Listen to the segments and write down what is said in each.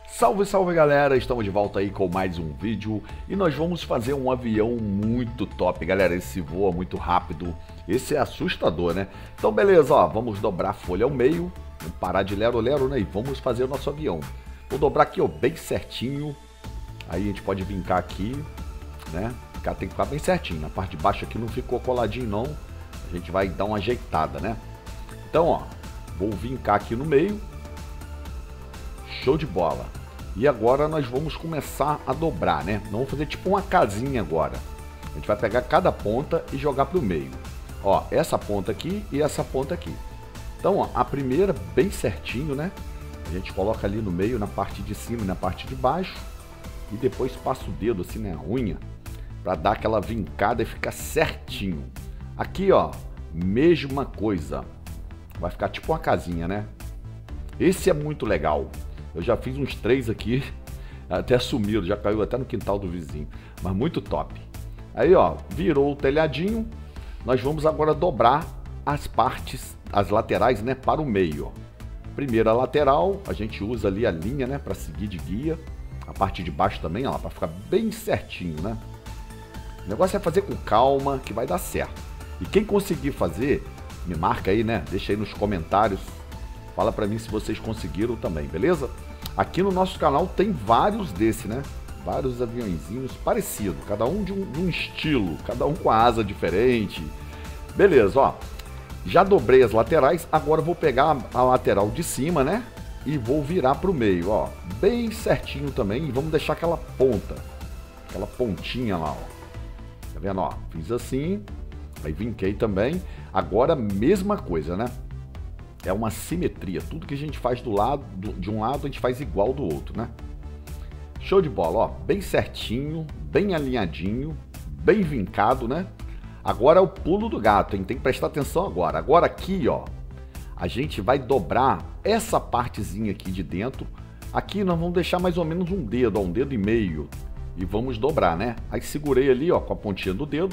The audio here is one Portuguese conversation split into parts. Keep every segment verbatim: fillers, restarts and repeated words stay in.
Salve, salve galera, estamos de volta aí com mais um vídeo e nós vamos fazer um avião muito top, galera. Esse voa muito rápido, esse é assustador, né? Então beleza, ó, vamos dobrar a folha ao meio, vamos parar de lero-lero, né? E vamos fazer o nosso avião. Vou dobrar aqui, ó, bem certinho, aí a gente pode vincar aqui, né? Tem que ficar bem certinho, na parte de baixo aqui não ficou coladinho não, a gente vai dar uma ajeitada, né? Então, ó, vou vincar aqui no meio, show de bola. E agora nós vamos começar a dobrar, né? Nós vamos fazer tipo uma casinha agora. A gente vai pegar cada ponta e jogar para o meio. Ó, essa ponta aqui e essa ponta aqui. Então, ó, a primeira bem certinho, né? A gente coloca ali no meio, na parte de cima e na parte de baixo. E depois passa o dedo assim, né? A unha. Para dar aquela vincada e ficar certinho. Aqui, ó, mesma coisa. Vai ficar tipo uma casinha, né? Esse é muito legal. Eu já fiz uns três aqui, até sumiram, já caiu até no quintal do vizinho. Mas muito top. Aí, ó, virou o telhadinho. Nós vamos agora dobrar as partes, as laterais, né, para o meio. Ó. Primeira lateral, a gente usa ali a linha, né, para seguir de guia. A parte de baixo também, ó, para ficar bem certinho, né? O negócio é fazer com calma, que vai dar certo. E quem conseguir fazer, me marca aí, né? Deixa aí nos comentários. Fala pra mim se vocês conseguiram também, beleza? Aqui no nosso canal tem vários desse, né? Vários aviãozinhos parecidos, cada um de, um de um estilo, cada um com a asa diferente. Beleza, ó. Já dobrei as laterais, agora eu vou pegar a lateral de cima, né? E vou virar pro meio, ó. Bem certinho também, e vamos deixar aquela ponta, aquela pontinha lá, ó. Tá vendo, ó? Fiz assim, aí vinquei também. Agora, mesma coisa, né? É uma simetria. Tudo que a gente faz do lado, de um lado, a gente faz igual do outro, né? Show de bola, ó. Bem certinho, bem alinhadinho, bem vincado, né? Agora é o pulo do gato, hein? Tem que prestar atenção agora. Agora aqui, ó, a gente vai dobrar essa partezinha aqui de dentro. Aqui nós vamos deixar mais ou menos um dedo, ó, um dedo e meio. E vamos dobrar, né? Aí segurei ali, ó, com a pontinha do dedo.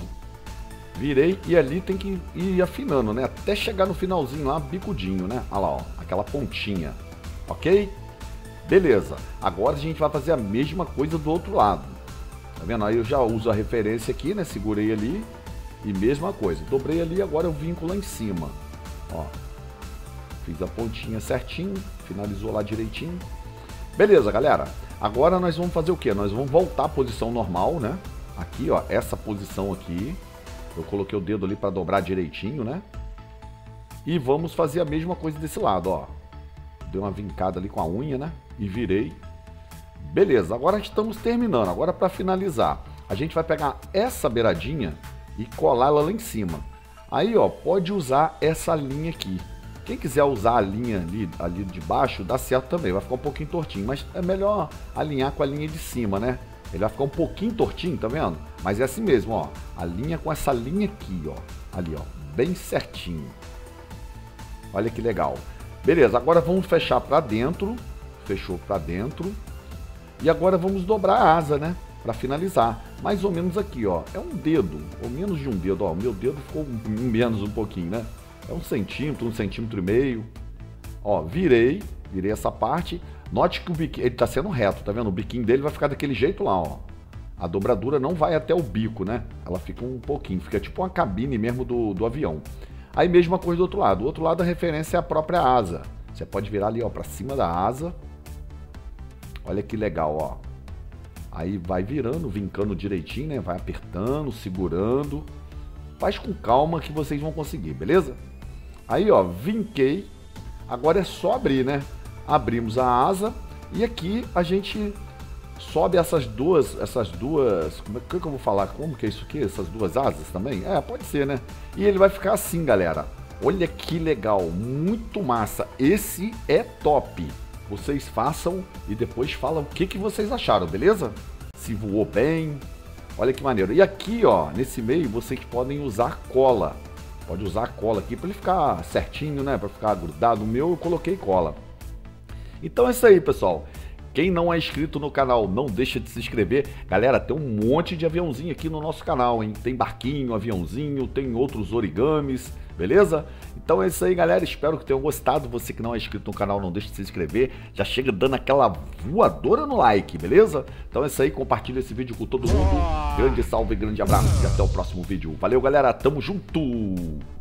Virei e ali tem que ir afinando, né? Até chegar no finalzinho lá, bicudinho, né? Olha lá, ó, aquela pontinha. Ok? Beleza. Agora a gente vai fazer a mesma coisa do outro lado. Tá vendo? Aí eu já uso a referência aqui, né? Segurei ali e mesma coisa. Dobrei ali, agora eu vinco lá em cima. Ó. Fiz a pontinha certinho, finalizou lá direitinho. Beleza, galera. Agora nós vamos fazer o quê? Nós vamos voltar à posição normal, né? Aqui, ó, essa posição aqui. Eu coloquei o dedo ali para dobrar direitinho, né? E vamos fazer a mesma coisa desse lado, ó. Dei uma vincada ali com a unha, né? E virei. Beleza, agora estamos terminando. Agora para finalizar, a gente vai pegar essa beiradinha e colar ela lá em cima. Aí, ó, pode usar essa linha aqui. Quem quiser usar a linha ali, ali de baixo, dá certo também. Vai ficar um pouquinho tortinho, mas é melhor alinhar com a linha de cima, né? Ele vai ficar um pouquinho tortinho, tá vendo? Mas é assim mesmo, ó. A linha com essa linha aqui, ó. Ali, ó. Bem certinho. Olha que legal. Beleza, agora vamos fechar pra dentro. Fechou pra dentro. E agora vamos dobrar a asa, né? Pra finalizar. Mais ou menos aqui, ó. É um dedo, ou menos de um dedo, ó. O meu dedo ficou menos um pouquinho, né? É um centímetro, um centímetro e meio. Ó, virei. Virei essa parte. Note que o biquinho, ele tá sendo reto, tá vendo? O biquinho dele vai ficar daquele jeito lá, ó. A dobradura não vai até o bico, né? Ela fica um pouquinho, fica tipo uma cabine mesmo do, do avião. Aí mesma coisa do outro lado. Do outro lado a referência é a própria asa. Você pode virar ali, ó, pra cima da asa. Olha que legal, ó. Aí vai virando, vincando direitinho, né? Vai apertando, segurando. Faz com calma que vocês vão conseguir, beleza? Aí, ó, vinquei. Agora é só abrir, né? Abrimos a asa e aqui a gente sobe essas duas, essas duas, como é que eu vou falar? Como que é isso aqui? Essas duas asas também? É, pode ser, né? E ele vai ficar assim, galera. Olha que legal, muito massa. Esse é top. Vocês façam e depois falam o que, que vocês acharam, beleza? Se voou bem. Olha que maneiro. E aqui, ó, nesse meio, vocês podem usar cola. Pode usar cola aqui para ele ficar certinho, né? Para ficar grudado. O meu eu coloquei cola. Então é isso aí, pessoal. Quem não é inscrito no canal, não deixa de se inscrever. Galera, tem um monte de aviãozinho aqui no nosso canal, hein? Tem barquinho, aviãozinho, tem outros origamis. beleza? Então é isso aí, galera, espero que tenham gostado. Você que não é inscrito no canal, não deixe de se inscrever, já chega dando aquela voadora no like, beleza? Então é isso aí, compartilha esse vídeo com todo mundo. Grande salve, grande abraço e até o próximo vídeo. Valeu, galera, tamo junto!